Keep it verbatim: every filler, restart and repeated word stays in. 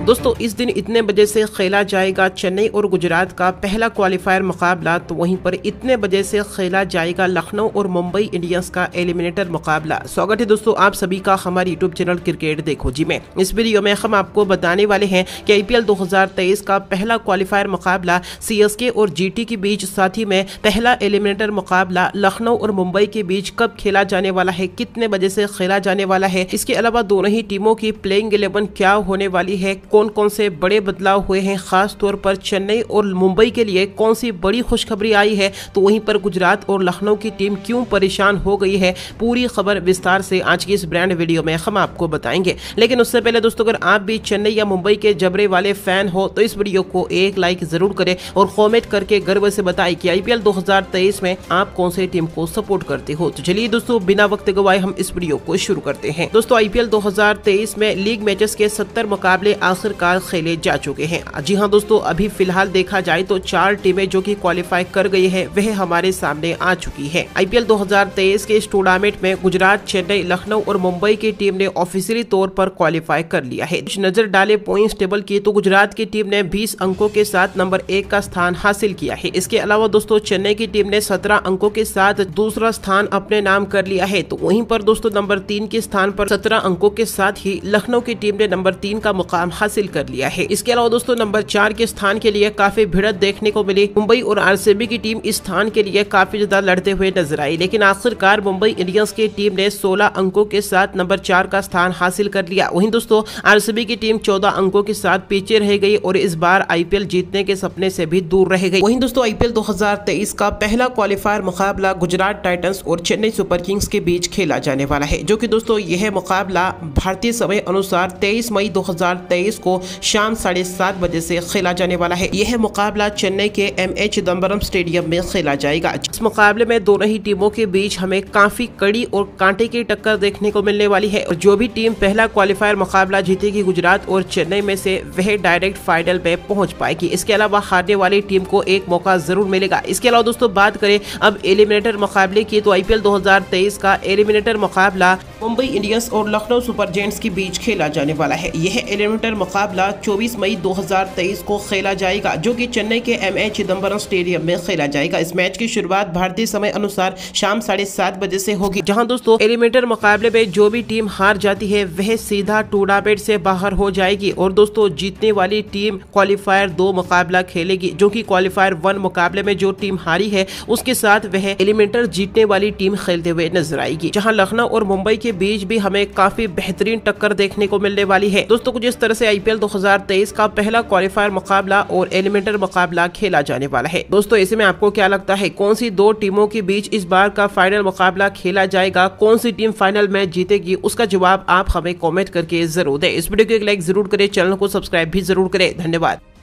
दोस्तों इस दिन इतने बजे से खेला जाएगा चेन्नई और गुजरात का पहला क्वालिफायर मुकाबला, तो वहीं पर इतने बजे से खेला जाएगा लखनऊ और मुंबई इंडियंस का एलिमिनेटर मुकाबला। स्वागत है दोस्तों आप सभी का हमारे यूट्यूब चैनल क्रिकेट देखो जी में। इस वीडियो में हम आपको बताने वाले हैं कि आईपीएल दो हज़ार तेईस का पहला क्वालिफायर मुकाबला सीएसके और जीटी के बीच, साथ ही में पहला एलिमिनेटर मुकाबला लखनऊ और मुंबई के बीच कब खेला जाने वाला है, कितने बजे से खेला जाने वाला है। इसके अलावा दोनों ही टीमों की प्लेइंग इलेवन क्या होने वाली है, कौन कौन से बड़े बदलाव हुए हैं, खास तौर पर चेन्नई और मुंबई के लिए कौन सी बड़ी खुशखबरी आई है, तो वहीं पर गुजरात और लखनऊ की टीम क्यों परेशान हो गई है, पूरी खबर विस्तार से आज की इस ब्रांड वीडियो में हम आपको बताएंगे। लेकिन उससे पहले दोस्तों अगर आप भी चेन्नई या मुंबई के जबरे वाले फैन हो तो इस वीडियो को एक लाइक जरूर करें और कमेंट करके गर्व से बताएं कि आईपीएल दो हज़ार तेईस में आप कौन सी टीम को सपोर्ट करते हो। तो चलिए दोस्तों बिना वक्त गवाए हम इस वीडियो को शुरू करते हैं। दोस्तों आईपीएल दो हज़ार तेईस में लीग मैचेस के सत्तर मुकाबले आखिरकार खेले जा चुके हैं। जी हां दोस्तों, अभी फिलहाल देखा जाए तो चार टीमें जो कि क्वालिफाई कर गई है वह हमारे सामने आ चुकी है। आईपीएल दो हज़ार तेईस के इस टूर्नामेंट में गुजरात, चेन्नई, लखनऊ और मुंबई की टीम ने ऑफिशियली तौर पर क्वालिफाई कर लिया है। नजर डाले पॉइंट्स टेबल की तो गुजरात की टीम ने बीस अंकों के साथ नंबर एक का स्थान हासिल किया है। इसके अलावा दोस्तों चेन्नई की टीम ने सत्रह अंकों के साथ दूसरा स्थान अपने नाम कर लिया है। तो वहीं पर दोस्तों नंबर तीन के स्थान पर सत्रह अंकों के साथ ही लखनऊ की टीम ने नंबर तीन का मुकाम हासिल कर लिया है। इसके अलावा दोस्तों नंबर चार के स्थान के लिए काफी भिड़त देखने को मिली। मुंबई और आरसीबी की टीम इस स्थान के लिए काफी ज्यादा लड़ते हुए नजर आई, लेकिन आखिरकार मुंबई इंडियंस की टीम ने सोलह अंकों के साथ नंबर चार का स्थान हासिल कर लिया। वहीं दोस्तों आरसीबी की टीम चौदह अंकों के साथ पीछे रह गई और इस बार आईपीएल जीतने के सपने से भी दूर रह गई। वहीं दोस्तों आईपीएल दो हज़ार तेईस का पहला क्वालिफायर मुकाबला गुजरात टाइटंस और चेन्नई सुपर किंग्स के बीच खेला जाने वाला है, जो कि दोस्तों यह मुकाबला भारतीय समय अनुसार तेईस मई दो हज़ार तेईस को शाम साढ़े सात बजे से खेला जाने वाला है। यह मुकाबला चेन्नई के एम ए चिदम्बरम स्टेडियम में खेला जाएगा। इस मुकाबले में दोनों ही टीमों के बीच हमें काफी कड़ी और कांटे की टक्कर देखने को मिलने वाली है और जो भी टीम पहला क्वालिफायर मुकाबला जीतेगी गुजरात और चेन्नई में से, वह डायरेक्ट फाइनल में पहुंच पाएगी। इसके अलावा हारने वाली टीम को एक मौका जरूर मिलेगा। इसके अलावा दोस्तों बात करें अब एलिमिनेटर मुकाबले की, तो आईपीएल दो हज़ार तेईस का एलिमिनेटर मुकाबला मुंबई इंडियंस और लखनऊ सुपर जायंट्स के बीच खेला जाने वाला है। यह एलिमिनेटर मुकाबला चौबीस मई दो हज़ार तेईस को खेला जाएगा, जो कि चेन्नई के एम ए चिदम्बरम स्टेडियम में खेला जाएगा। इस मैच की शुरुआत भारतीय समय अनुसार शाम साढ़े सात बजे से होगी, जहां दोस्तों एलिमिनेटर मुकाबले में जो भी टीम हार जाती है वह सीधा टूर्नामेंट से बाहर हो जाएगी और दोस्तों जीतने वाली टीम क्वालिफायर दो मुकाबला खेलेगी, जो कि क्वालिफायर वन मुकाबले में जो टीम हारी है उसके साथ वह एलिमिनेटर जीतने वाली टीम खेलते हुए नजर आएगी। जहां लखनऊ और मुंबई के बीच भी हमें काफी बेहतरीन टक्कर देखने को मिलने वाली है। दोस्तों कुछ इस तरह से आईपीएल दो हज़ार तेईस का पहला क्वालिफायर मुकाबला और एलिमिनेटर मुकाबला खेला जाने वाला है। दोस्तों ऐसे में आपको क्या लगता है, कौन सी दो टीमों के बीच इस बार का फाइनल मुकाबला खेला जाएगा, कौन सी टीम फाइनल मैच जीतेगी, उसका जवाब आप हमें कमेंट करके जरूर दें। इस वीडियो को एक लाइक जरूर करें, चैनल को सब्सक्राइब भी जरूर करें। धन्यवाद।